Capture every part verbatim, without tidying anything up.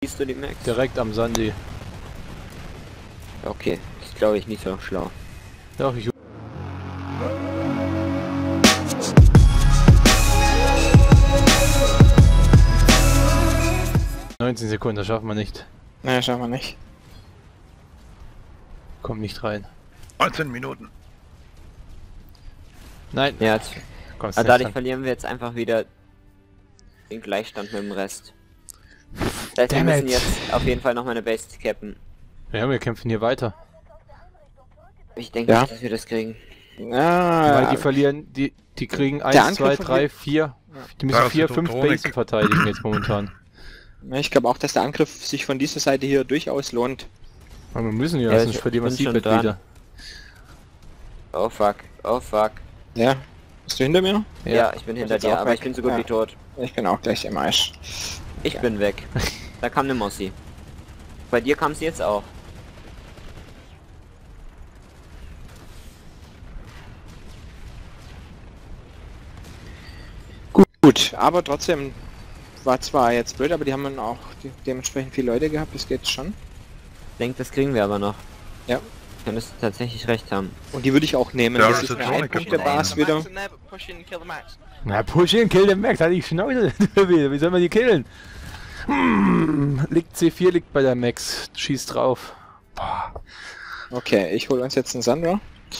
Siehst du die Max? Direkt am Sandy. Okay, das glaube ich nicht so schlau. Doch, ich... neunzehn Sekunden, das schaffen wir nicht. Naja, schaffen wir nicht. Kommt nicht rein. neunzehn Minuten. Nein. Ja, jetzt, Kommst also nicht dadurch dran. verlieren wir jetzt einfach wieder den Gleichstand mit dem Rest. Das heißt, wir Damn müssen it. jetzt auf jeden Fall noch mal eine Base cappen. Ja, wir kämpfen hier weiter. Ich denke Ja. nicht, dass wir das kriegen. Ja, Weil die verlieren, die, die kriegen Der eins, Angriff zwei, von drei, hier- vier. Die müssen Da ist vier, die fünf Teutonik. Basen verteidigen jetzt momentan. ich glaube auch, dass der Angriff sich von dieser Seite hier durchaus lohnt. Aber wir müssen ja, Ja, sonst ich verlieren wir bin schon Seabed dran. wieder. Oh fuck, oh fuck. Ja. Bist du hinter mir? Ja, ich bin hinter jetzt dir, auch aber weg. ich bin so gut Ja. wie tot. Ich bin auch gleich im Arsch. Ich bin weg. Da kam eine Mossi. Bei dir kam sie jetzt auch. Gut, aber trotzdem war zwar jetzt blöd, aber die haben dann auch de dementsprechend viele Leute gehabt, das geht schon. Ich denke, das kriegen wir aber noch. Ja. Könntest du tatsächlich recht haben. Und die würde ich auch nehmen. Ja, das das ist ist eine schon eine Ein-Punkte-Bas wieder. Na, push in, kill den Max, halt die Schnauze. Wie soll man die killen? Hm, liegt C vier, liegt bei der Max. Schieß drauf. Boah. Okay, ich hole uns jetzt einen Sandra.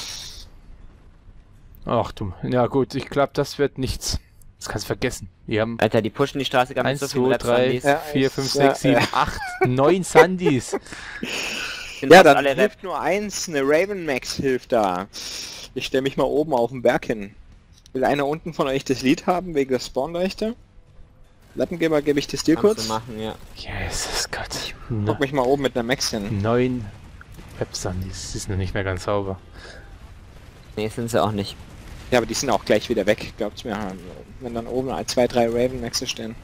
Ach du, ja gut, ich glaube, das wird nichts. Das kannst du vergessen. Wir haben Alter, die pushen die Straße gar nicht eins, so viele zwei, drei, Red-Sandys. Ja, vier, eins, fünf, ja, sechs, sieben, ja. acht, neun Sandys. Sind Ja, fast dann alle Red. hilft nur eins, eine Raven Max hilft da. Ich stelle mich mal oben auf den Berg hin. Will einer unten von euch das Lied haben, wegen der Spawnleuchte? Lappengeber, gebe ich das dir Kannst kurz? du machen, ja. Jesus Gott. Guck mich mal oben mit einer Max hin. Neun Web-Sandys. Das ist noch nicht mehr ganz sauber. Nee, sind sie auch nicht. Ja, aber die sind auch gleich wieder weg, glaubt's mir. Wenn dann oben ein, zwei, drei Raven Maxes stehen.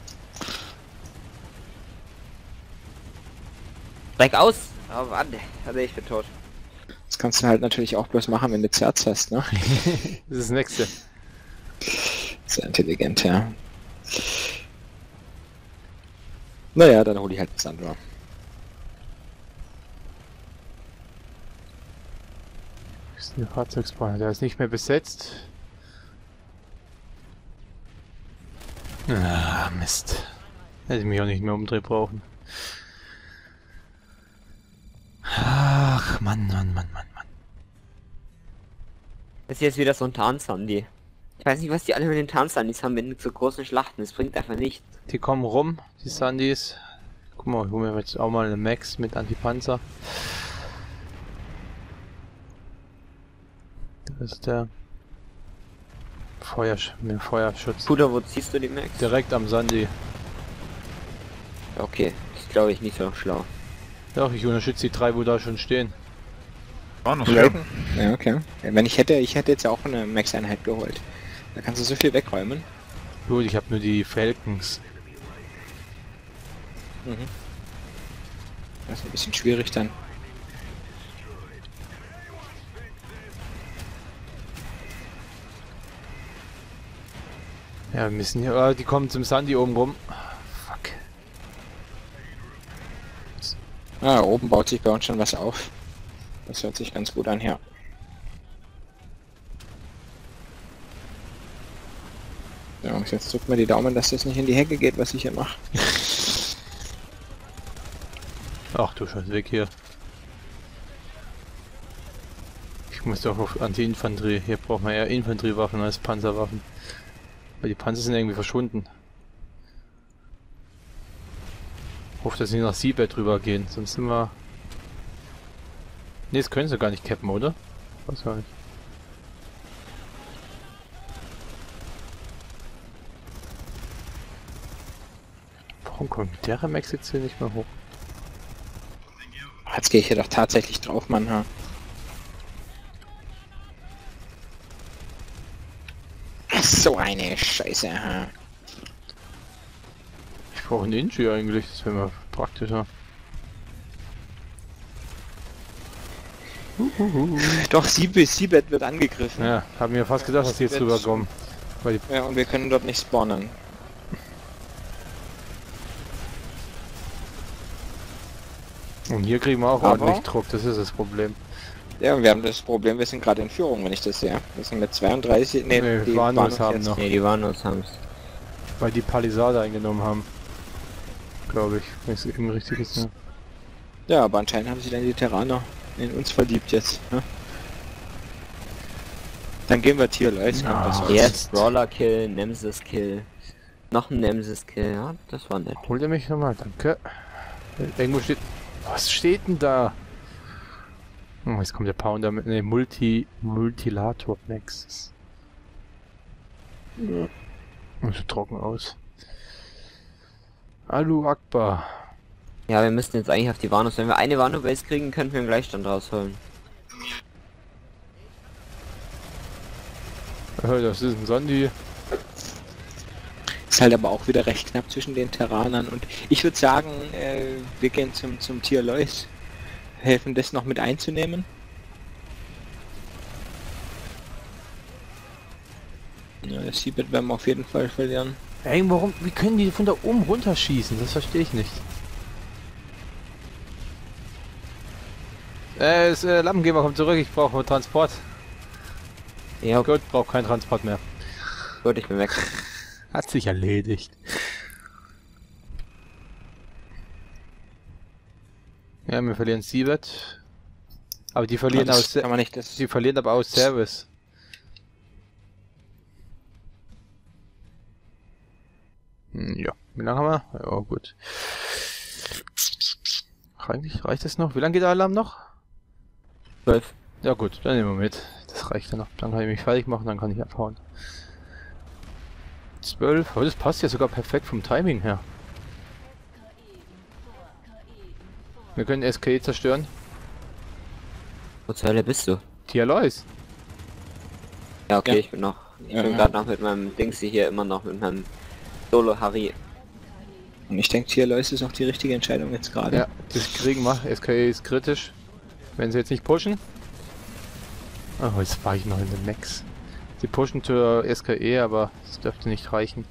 Steig aus! Oh Mann, also ich bin tot. Das kannst du halt natürlich auch bloß machen, wenn du Zerz hast, ne? Das ist das nächste. Sehr intelligent, ja. Naja, dann hole ich halt einen Sandra. Das ist ein Fahrzeugspawner, der ist nicht mehr besetzt. Ah, Mist. Hätte ich mich auch nicht mehr umdrehen brauchen. Ach, Mann, Mann, Mann, Mann, Mann. Das hier ist wieder so ein Tarn-Sandy. Ich weiß nicht, was die alle mit den Tarn-Sandys haben mit so großen Schlachten. Das bringt einfach nichts. Die kommen rum, die Sandys. Guck mal, ich hole mir jetzt auch mal eine Max mit Antipanzer. Das ist der Feuer, mit dem Feuerschutz. Puder, wo ziehst du die Max? Direkt am Sandy. Okay, das glaube ich nicht so schlau. Doch, ich unterstütze die drei, wo da schon stehen. War noch Raven? Ja, okay. Ja, wenn ich hätte, ich hätte jetzt auch eine Max-Einheit geholt. Da kannst du so viel wegräumen. Gut, ich habe nur die Falcons. Mhm. Das ist ein bisschen schwierig dann. Ja, wir müssen hier. Oh, die kommen zum Sandy oben rum. Fuck. Ah, oben baut sich bei uns schon was auf. Das hört sich ganz gut an, ja. Ja, und jetzt drückt mir die Daumen, dass das nicht in die Hecke geht, was ich hier mache. Ach du Scheiße, weg hier. Ich muss doch auf Anti-Infanterie. Hier braucht man eher Infanteriewaffen als Panzerwaffen. Weil die Panzer sind irgendwie verschwunden. Hoffe, dass sie nach Seabed drüber gehen, sonst sind wir... Ne, das können sie gar nicht cappen, oder? Weiß gar nicht. Warum kommt der Max jetzt hier nicht mehr hoch? Jetzt gehe ich hier doch tatsächlich drauf, Mann. Ha. So eine Scheiße. Ha. Ich brauche einen Inji eigentlich, das wäre mal praktischer. Doch, Seabed, Seabed wird angegriffen. Ja, haben mir fast gedacht, dass die jetzt Wird- rüberkommen. Weil die Ja, und wir können dort nicht spawnen. Und hier kriegen wir auch Aber- ordentlich Druck, das ist das Problem. Ja, und wir haben das Problem, wir sind gerade in Führung, wenn ich das sehe. Wir sind mit zweiunddreißig, nee, Nee, die Vanos Vanos haben jetzt. noch. Ne, die Vanos haben's. Weil die Palisade eingenommen haben. Glaube ich, wenn ich es eben richtig ist. Ja, aber anscheinend haben sie dann die Terraner in uns verliebt jetzt. Ne? Dann gehen wir Tier Leis. Ja. das war's. Jetzt Brawler Kill, Nemesis Kill. Noch ein Nemesis Kill, ja, das war nett. Holt er mich nochmal, danke. Irgendwo steht... Was steht denn da? Oh, jetzt kommt der Pounder mit ne Multi... Multilator Max. Ja. Sieht trocken aus. Alu Akbar. Ja, wir müssten jetzt eigentlich auf die Vanos. Wenn wir eine Vano-Base kriegen, könnten wir einen Gleichstand rausholen. Oh, das ist ein Sondi. Ist halt aber auch wieder recht knapp zwischen den Terranern und ich würde sagen, äh, wir gehen zum, zum Tier Lois. Helfen das noch mit einzunehmen. Ja, das Seabed werden wir auf jeden Fall verlieren. Ey, warum? Wie können die von da oben runterschießen? Das verstehe ich nicht. Äh, das, äh, Lampengeber kommt zurück, ich brauche Transport. Ja, Gut, brauche keinen Transport mehr. gut, ich bin weg. Hat sich erledigt. Ja, wir verlieren Siebert. Aber die verlieren Ja, das aus... kann man nicht, das Die verlieren aber aus Service. Hm, ja, wie lange haben wir? Ja, gut. Eigentlich reicht das noch? Wie lange geht der Alarm noch? zwölf. Ja gut, dann nehmen wir mit. Das reicht ja noch. Dann kann ich mich fertig machen, dann kann ich abhauen. zwölf, aber das passt ja sogar perfekt vom Timing her. Wir können S K E zerstören. Wo zur Hölle bist du? Tia Lois. Ja, okay, Ja. ich bin noch. Ich Ja, bin ja. gerade noch mit meinem Dingsy hier immer noch mit meinem Solo Harry. Und ich denke, Tier Lois ist auch die richtige Entscheidung jetzt gerade. Ja, das kriegen wir. S K E ist kritisch. Wenn sie jetzt nicht pushen. Oh, jetzt war ich noch in den Max. Sie pushen zur S K E, aber es dürfte nicht reichen.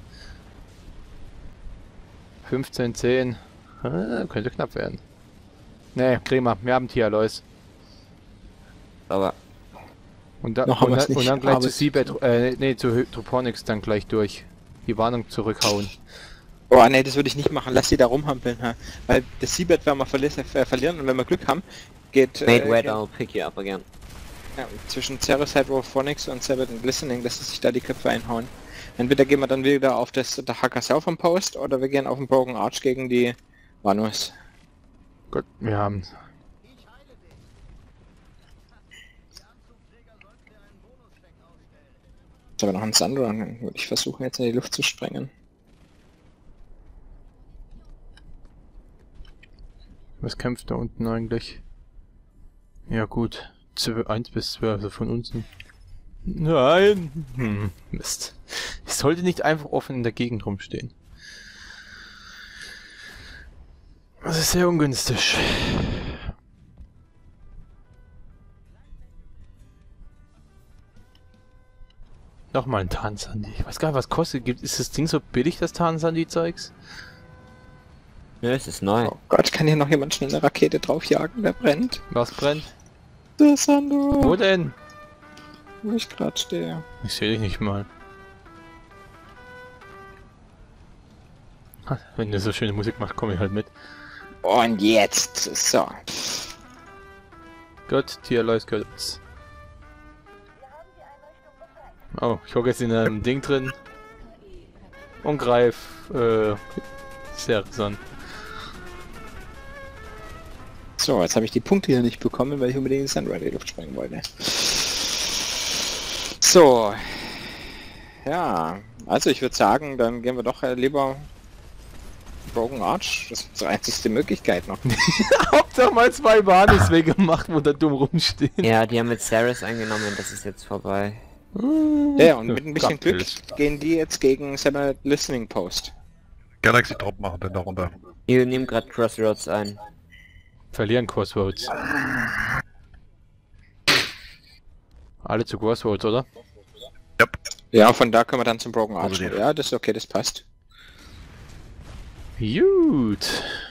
fünfzehn, zehn. Ah, könnte knapp werden. Ne, kriegen wir. Wir haben Tia Lois. Aber Und, da, Noch haben und, wir's dann, und nicht, dann gleich aber zu es- Seabed, äh, nee, zu Hydroponics dann gleich durch. Die Warnung zurückhauen. Oh ne, das würde ich nicht machen. Lass sie da rumhampeln, ha? Weil das Seabed werden wir verli äh, verlieren und wenn wir Glück haben, geht Made äh, wet, geht- I'll pick you up again. ja, zwischen Ceres Hydrophonics und Seabed und Glistening, dass sie sich da die Köpfe einhauen. Entweder gehen wir dann wieder auf das der Hacker South am Post oder wir gehen auf den Broken Arch gegen die Vanos. Gut, wir haben. Ist aber noch ein Sandro, dann würde ich versuchen jetzt in die Luft zu sprengen. Was kämpft da unten eigentlich? Ja gut. eins bis zwölf, also von unten. Nein! Hm, Mist. Ich sollte nicht einfach offen in der Gegend rumstehen. Das ist sehr ungünstig. Nochmal ein Tarnsandi. Ich weiß gar nicht, was kostet. Gibt, ist das Ding so billig, das Tarnsandi-Zeugs? Nö, es ist neu. Oh Gott, kann hier noch jemand schnell eine Rakete draufjagen, der brennt? Was brennt? Der Sandro, Wo denn? wo ich gerade stehe. Ich sehe dich nicht mal. Ha, wenn der so schöne Musik macht, komme ich halt mit. Und jetzt, so. Gut, Tier Lois gehört uns. Oh, ich hocke jetzt in einem Ding drin. Und greif, äh, Serison. So, jetzt habe ich die Punkte hier nicht bekommen, weil ich unbedingt den Sandro in die Luft sprengen wollte. So. Ja, also ich würde sagen, dann gehen wir doch äh, lieber Broken Arch. Das ist unsere einzigste Möglichkeit noch. Hauptsache mal zwei Banis weggemacht, wo da dumm rumstehen. Ja, die haben mit Ceres eingenommen, das ist jetzt vorbei. Ja, und mit ein bisschen Gott, Glück gehen die jetzt gegen Seven Listening Post. Galaxy Drop machen den da runter. Wir nehmen gerade Crossroads ein. Verlieren Crossroads. Alle zu Crossroads, oder? Yep. Ja, von da können wir dann zum Broken Arch. Also die- Ja, das ist okay, das passt. Gut.